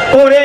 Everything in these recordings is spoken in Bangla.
ওরে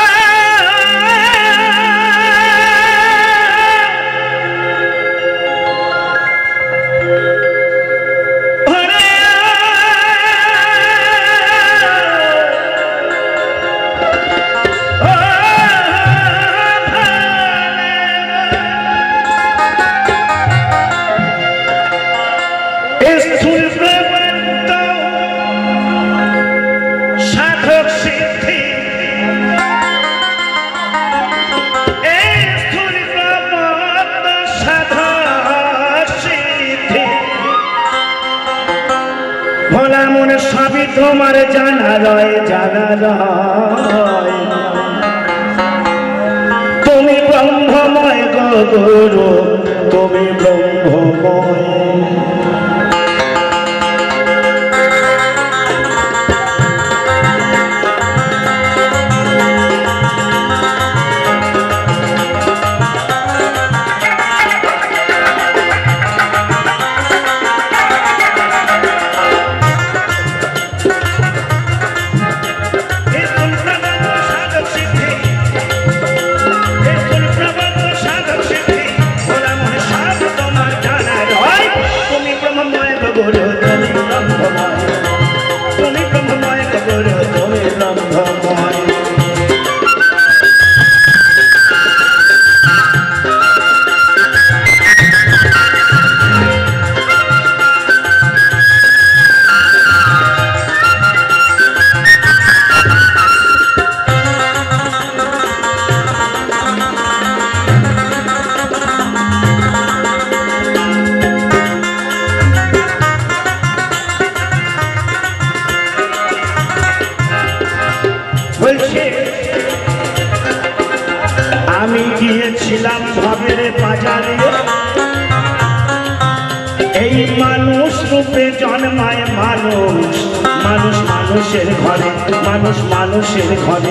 ভোলা মনে সবই তোমার জানা রয় জানা রয় তুমি ব্রহ্মময় গো গুরু তুমি ব্রহ্মময় আমি গিয়েছিলাম ভাবের বাজারে এই মানুষ রূপে জন্মায় মানুষ মানুষ মানুষের ঘরে মানুষ মানুষের ঘরে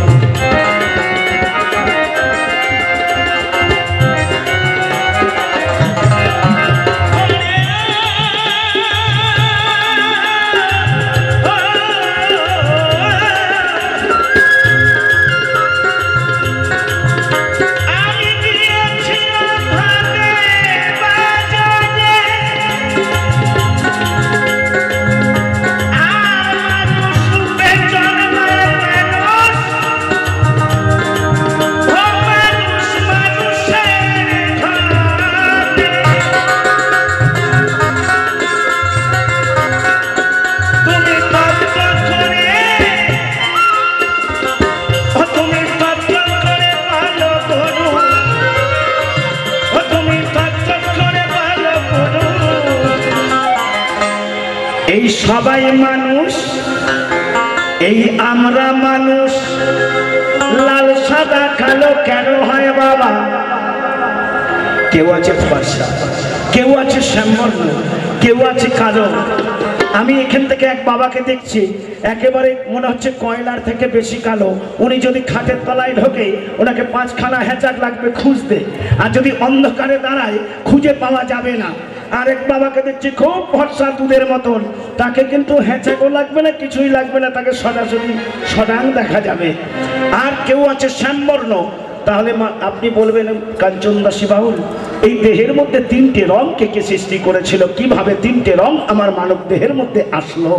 এই সবাই মানুষ এই আমরা মানুষ লাল সাদা কালো কেন হয় বাবা কেউ আছে ফর্সা কেউ আছে শ্যামবর্ণ কেউ আছে কালো আমি এখান থেকে এক বাবাকে দেখছি একেবারে মনে হচ্ছে কয়লার থেকে বেশি কালো উনি যদি খাটের তলায় ঢোকে ওনাকে 5খানা হ্যাচাক লাগবে খুঁজতে আর যদি অন্ধকারে দাঁড়ায় খুঁজে পাওয়া যাবে না আরেক বাবাকে দেখছি খুব ফর্সা দুধের মতন তাকে কিন্তু হ্যাচাকও লাগবে না কিছুই লাগবে না তাকে সরাসরি সরাং দেখা যাবে আর কেউ আছে শ্যামবর্ণ তাহলে আপনি বলবেন কাঞ্চনদাসী বাউল এই দেহের মধ্যে 3টে রং কে কে সৃষ্টি করেছিল কিভাবে 3টে রং আমার মানব দেহের মধ্যে আসলো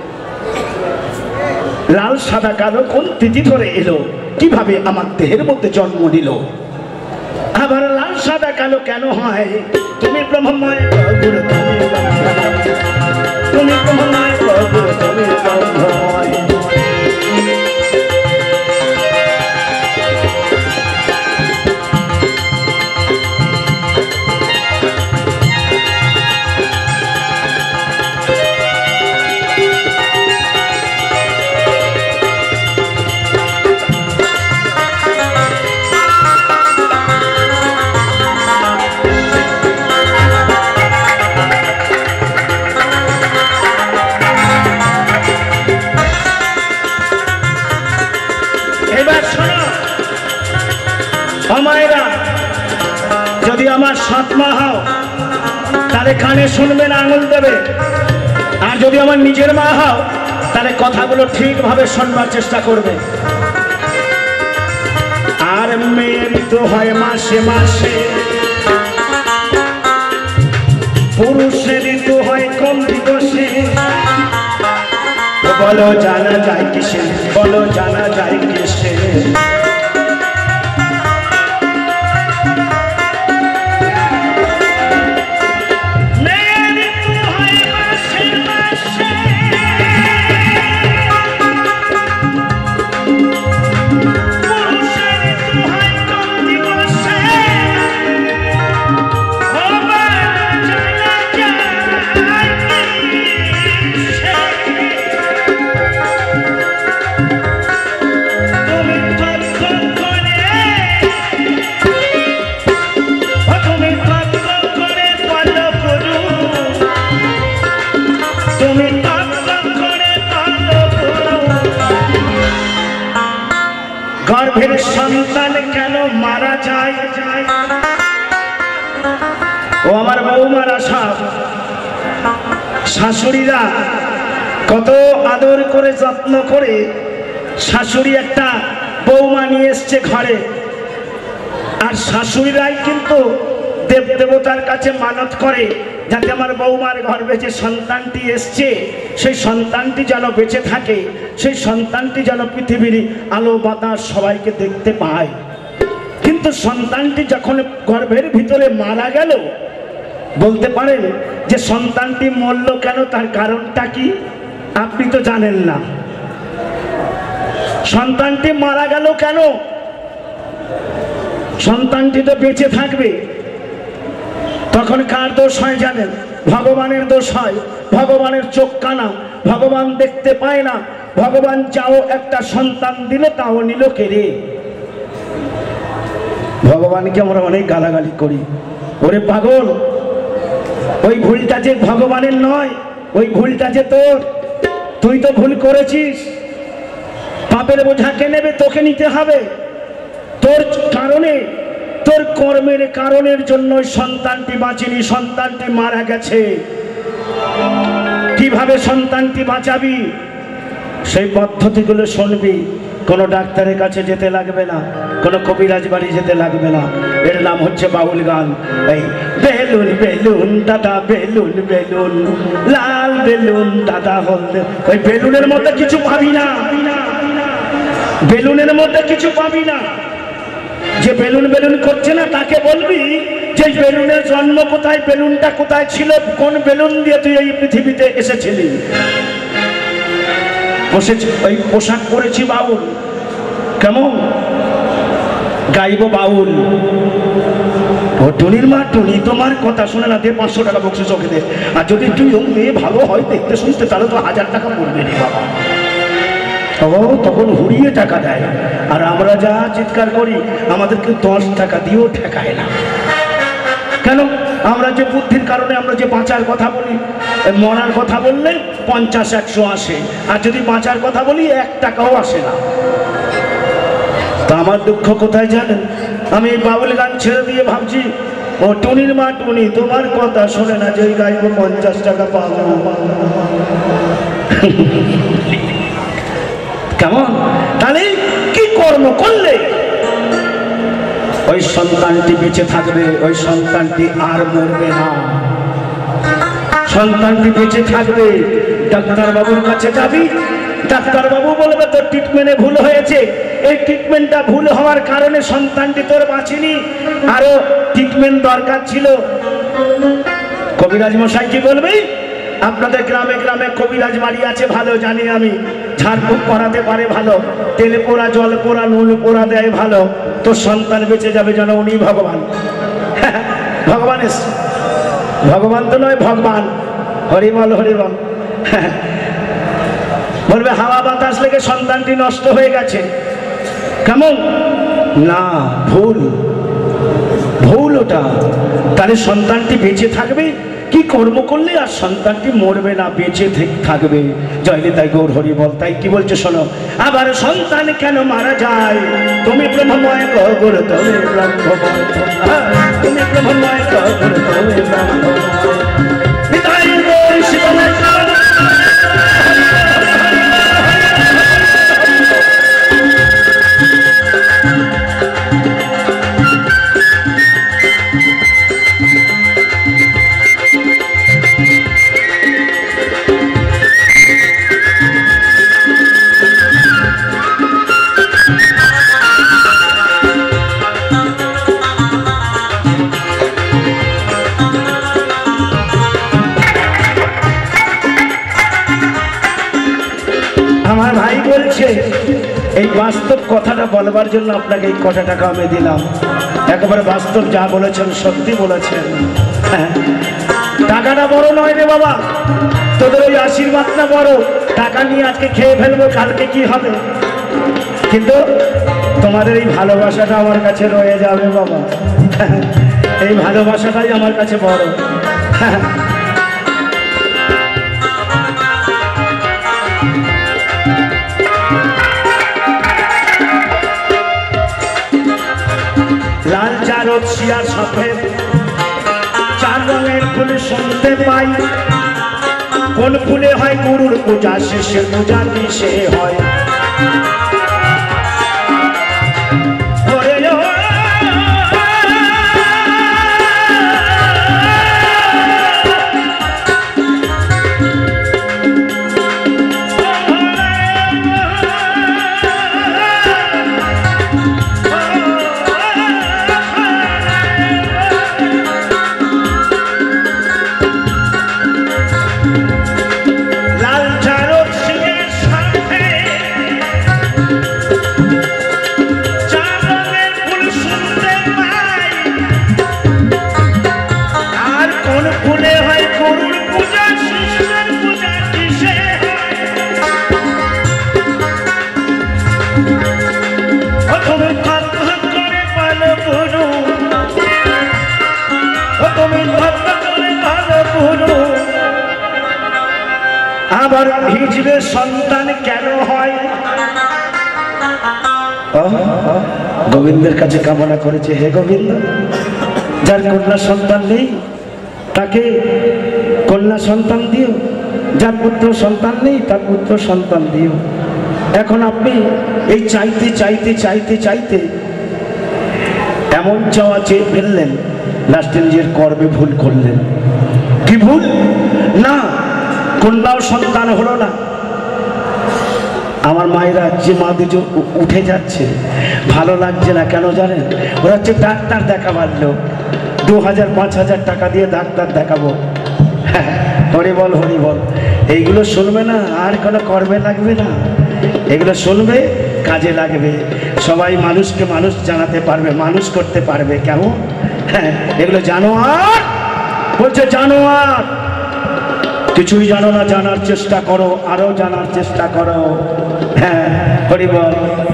লাল সাদা কালো কোন তিথি ধরে এলো কিভাবে আমার দেহের মধ্যে জন্ম নিল আবার লাল সাদা কালো কেন হয় তুমি ব্রহ্মময় গুরু তুমি ব্রহ্মময় গুরু তুমি ব্রহ্মময় যদি আমার সৎ মা হও তাহলে কানে শুনবে না আঙুল দেবে আর যদি আমার নিজের মা হও তাহলে কথাগুলো ঠিকভাবে শুনবার চেষ্টা করবে মেয়ের তো হয় মাসে মাসে, পুরুষের তো হয় কম দিবসে। বলো জানা যায় কিসে, বলো জানা যায় কিসে? গর্ভের সন্তান কেন মারা যায়? ও আমার বৌমারা সব শাশুড়িরা কত আদর করে যত্ন করে শাশুড়ি একটা বৌমা নিয়ে এসছে ঘরে, আর শাশুড়িরাই কিন্তু দেবদেবতার কাছে মানত করে যাতে আমার বৌমার গর্ভে যে সন্তানটি এসছে সেই সন্তানটি যেন বেঁচে থাকে, সেই সন্তানটি যেন পৃথিবীর আলো বাতাস সবাইকে দেখতে পায়। কিন্তু সন্তানটি যখন গর্ভের ভিতরে মারা গেল, বলতে পারেন যে সন্তানটি মরল কেন, তার কারণটা কি? আপনি তো জানেন না। সন্তানটি মারা গেল কেন? সন্তানটি তো বেঁচে থাকবে। তখন কার দোষ হয় জানেন? ভগবানের দোষ হয়। ভগবানের চোখ কানা, ভগবান দেখতে পায় না। ভগবান যাও একটা সন্তান দিল, তাও নিল কেড়ে। ভগবানকে আমরা অনেক গালাগালি করি, ওরে পাগল, ওই ভুলটা যে ভগবানের নয়, ওই ভুলটা যে তোর। তুই তো ভুল করেছিস, পাপের বোঝা কে নেবে? তোকে নিতে হবে। তোর কারণে, তোর কর্মের কারণের জন্য সন্তানটি বাঁচেনি, সন্তানটি মারা গেছে। কিভাবে সন্তানটি বাঁচাবি সেই পদ্ধতিগুলো শুনবি। কোনো ডাক্তারের কাছে যেতে লাগবে না, কোনো কবিরাজ বাড়ি যেতে লাগবে না। এর নাম হচ্ছে বাউল গান। এই বেলুন বেলুন দাদা বেলুন বেলুন, লাল বেলুন দাদা হলদে। ওই বেলুনের মধ্যে কিছু পাবি না, বেলুনের মধ্যে কিছু পাবি না। যে বেলুন বেলুন করছে না তাকে বলবি যে বেলুনের জন্ম কোথায়, বেলুনটা কোথায় ছিল, কোন বেলুন দিয়ে তুই এই পৃথিবীতে এসেছিলি। ওই পোশাক পরেছি বাউল, কেমন গাইব বাউল। ও টুনির মা, টুনি তোমার কথা শুনে না, দে 500 টাকা বকশিশ ওকে দে। আর যদি তুই মেয়ে ভালো হয় দেখতে শুনতে, তাহলে তো 1000 টাকা পড়বে রে বাবা। ও তখন হুড়িয়ে টাকা দেয়। আর আমরা যা চিৎকার করি, আমাদেরকে 10 টাকা দিয়েও ঠেকায় না। কেন? আমরা যে বুদ্ধির কারণে আমরা যে বাঁচার কথা বলি, মরার কথা বললে 50-100 আসে, আর যদি বাঁচার কথা বলি 1 টাকাও আসে না। তা আমার দুঃখ কোথায় জানেন? আমি এই বাউল গান ছেড়ে দিয়ে ভাবছি, ও টুনির মা টুনি তোমার কথা শোনে না, যে গাইব 50 টাকা পাবো। কেমন? তাহলে কি কর্ম করলে ওই সন্তানটি বেঁচে থাকবে? ওই সন্তানটি আর মরবে না, সন্তানটি বেঁচে থাকবে। ডাক্তার বাবুর কাছে যাবি, ডাক্তার বাবু বলবে তোর ট্রিটমেন্টে ভুল হয়েছে, এই ট্রিটমেন্টটা ভুল হওয়ার কারণে সন্তানটি তোর বাঁচেনি, আরো ট্রিটমেন্ট দরকার ছিল। কবিরাজ মশাই কি বলবি? আপনাদের গ্রামে গ্রামে কবিরাজ বাড়ি আছে, ভালো জানি আমি। ঝাড়ফুঁক করাতে পারে ভালো, তেল পোড়া জল পোড়া নুন পোড়া দেয় ভালো। তোর সন্তান বেঁচে যাবে যেন উনি ভগবান। ভগবান এসছে, ভগবান তো নয় ভগবান। হরিবল হরিবল। বলবে হাওয়া বাতাস লেগে সন্তানটি নষ্ট হয়ে গেছে, কেমন না? ভুল, ভুল ওটা। তাহলে সন্তানটি বেঁচে থাকবে কি কর্ম করলে? আর সন্তানটি মরবে না, বেঁচে থাকবে। জয়লে তাই গৌর হরি বল। তাই কি বলছে শোনো, আবার সন্তান কেন মারা যায়? তুমি ব্রহ্মময় গৌর, তুমি ব্রহ্মময়, তুমি ব্রহ্মময় গৌর, তুমি ব্রহ্মময়। এই বাস্তব কথাটা বলবার জন্য আপনাকে এই কটা টাকা আমি দিলাম। একেবারে বাস্তব, যা বলেছেন সত্যি বলেছেন। হ্যাঁ, টাকাটা বড় নয় রে বাবা, তোদের ওই আশীর্বাদটা বড়। টাকা নিয়ে আজকে খেয়ে ফেলবো, কালকে কি হবে? কিন্তু তোমাদের এই ভালোবাসাটা আমার কাছে রয়ে যাবে বাবা। এই ভালোবাসাটাই আমার কাছে বড়। লাল চারত শিয়া সফেদ চার রঙের ফুল শুনতে পাই। কোন ফুলে হয় গুরুর পূজা, শেষে পূজা কিসে হয়? আবার হিজড়ে সন্তান কেন হয়? গোবিন্দের কাছে কামনা করেছে, হে গোবিন্দ, যার কন্যা সন্তান নেই তাকে কন্যা সন্তান দিও, যার পুত্র সন্তান নেই তার পুত্র সন্তান দিও। এখন আপনি এই চাইতে চাইতে চাইতে চাইতে এমন চাওয়া চেয়ে ফেললেন, লাস্টে নিজের কর্মে ভুল করলেন। কি ভুল? না, কন্যাও সন্তান হলো না। আমার মায়েরা যে মা দুজন উঠে যাচ্ছে, ভালো লাগছে না কেন জানেন? ওরা হচ্ছে ডাক্তার দেখাবার লোক, 2000-5000 টাকা দিয়ে ডাক্তার দেখাবো। হরি বল হরি বল, এইগুলো শুনবে না, আর কোনো কর্মে লাগবে না। এগুলো শুনবে, কাজে লাগবে। সবাই মানুষকে মানুষ জানাতে পারবে, মানুষ করতে পারবে। কেমন? হ্যাঁ, এগুলো জানোয়ার বলছে, জানোয়ার। কিছুই জানো না, জানার চেষ্টা করো, আরো জানার চেষ্টা করো। হ্যাঁ, হরি বল।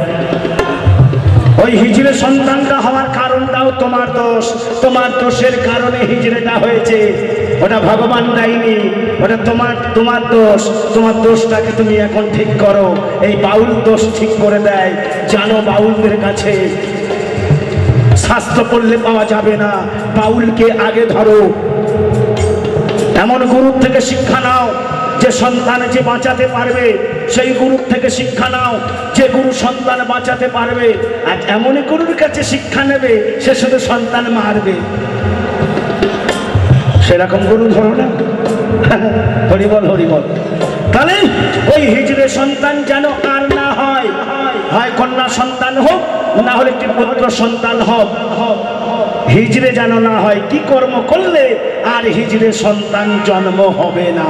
ওই হিজড়ে সন্তানটা হওয়ার কারণটাও তোমার দোষ। তোমার দোষের কারণে হিজড়েটা হয়েছে, ওটা ভগবান দেয়নি, ওটা তোমার দোষ। তোমার দোষটাকে তুমি এখন ঠিক করো। এই বাউল দোষ ঠিক করে দেয়। জানো, বাউলদের কাছে শাস্ত্র পড়লে পাওয়া যাবে না, বাউলকে আগে ধরো। এমন গুরুর থেকে শিক্ষা নাও যে সন্তান যে বাঁচাতে পারবে, সেই গুরুর থেকে শিক্ষা নাও যে গুরু সন্তান বাঁচাতে পারবে। আর এমনই গুরুর কাছে শিক্ষা নেবে সে শুধু সন্তান মারবে, সেরকম গুরু ধরো না। হরিবল হরিবল। তাহলে ওই হিজড়ে সন্তান যেন আর না হয়, হয় কন্যা সন্তান হোক, না হলে একটি পুত্র সন্তান হোক। হিজড়ে যেন না হয়। কি কর্ম করলে আর হিজড়ে সন্তান জন্ম হবে না?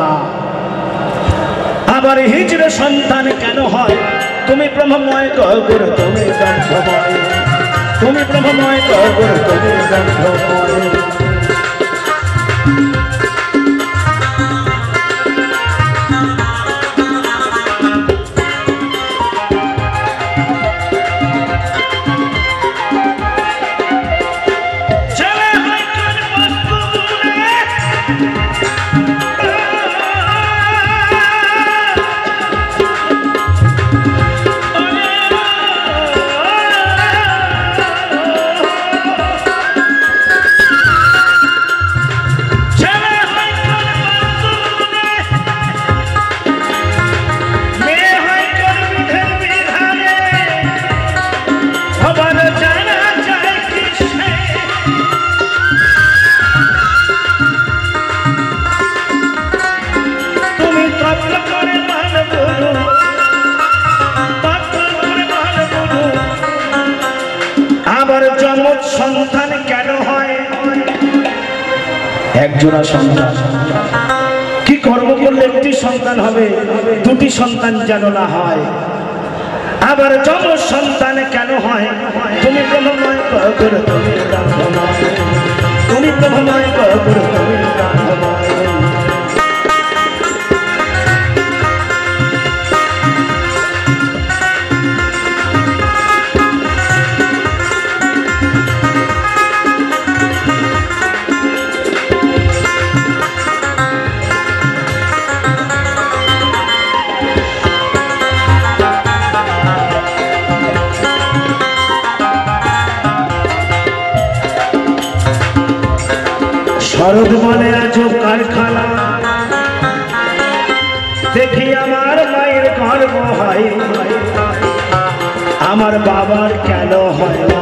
আবার হিজড়ে সন্তান কেন হয়? তুমি ব্রহ্মময় গর্ভে, তুমি গর্ভময়, তুমি ব্রহ্মময় গর্ভে, তুমি গর্ভময়। সন্তান কেন হয়? একজোড়া সন্তান। কি কর্ম করলে একটি সন্তান হবে, দুটি সন্তান যেন না হয়। আবার যম সন্তান কেন হয়? তুমি ব্রহ্মময় গগর, তুমি ব্রহ্মময়, তুমি ব্রহ্মময় গগর, তুমি ব্রহ্মময়। শরৎ বনে আছো কারখানা, দেখি আমার মায়ের গর্ব হয়, আমার বাবার কেন হয় না?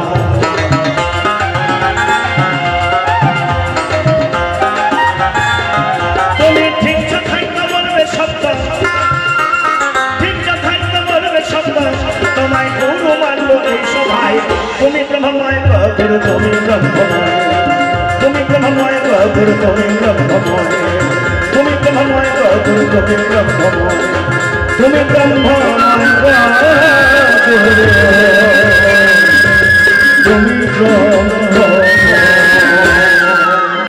তুমি ঠিক থাকতে বলবে সত্য, ঠিক থাকতে বলবে সত্য, তোমায় গুরু মানবো এই সভায়। তুমি ব্রহ্মময় গগর, তুমি ব্রহ্মময়, তুমি ব্রহ্মময় গগর, তুমি ব্রহ্মময়, তুমি ব্রহ্মময় গগর, তুমি ব্রহ্মময়, তুমি ব্রহ্মময় গগর, তুমি ব্রহ্ম।